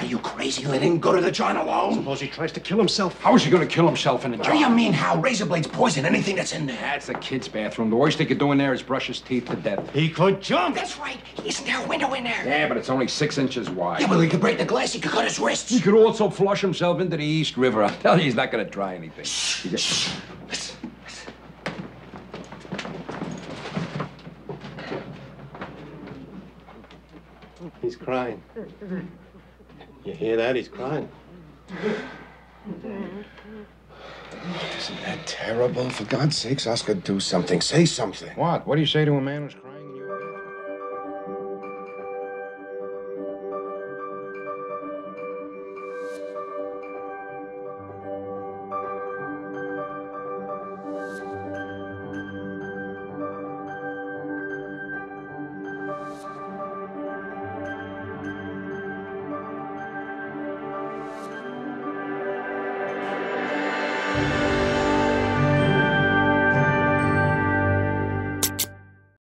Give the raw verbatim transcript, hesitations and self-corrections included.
you crazy? Let him go to the joint alone? Suppose he tries to kill himself. How is he going to kill himself in the What joint? do you mean how? Razor blades poison anything that's in there. That's the kid's bathroom. The worst he could do in there is brush his teeth to death. He could jump. That's right. Isn't there a window in there? Yeah, but it's only six inches wide. Yeah, well, he could break the glass. He could cut his wrists. He could also flush himself into the East River. I'll tell you, he's not going to try anything. He just... Listen, listen. He's crying. You hear that? He's crying. Isn't that terrible? For God's sakes, Oscar, do something. Say something. What? What do you say to a man who's crying?